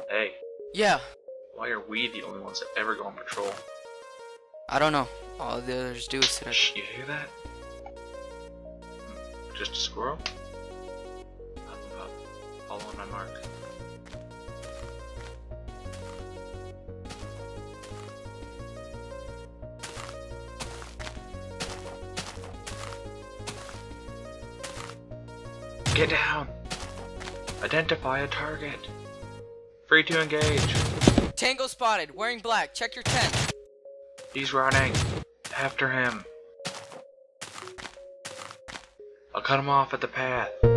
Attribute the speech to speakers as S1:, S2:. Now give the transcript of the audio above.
S1: Hey,
S2: Yeah,
S1: why are we the only ones that ever go on patrol?
S2: I don't know. All the others do is sit at
S1: Shh, you hear that? Just a squirrel? Up. Follow my mark. Get down! Identify a target! Free to engage!
S2: Tango spotted, wearing black. Check your tent.
S1: He's running! After him! I'll cut him off at the path.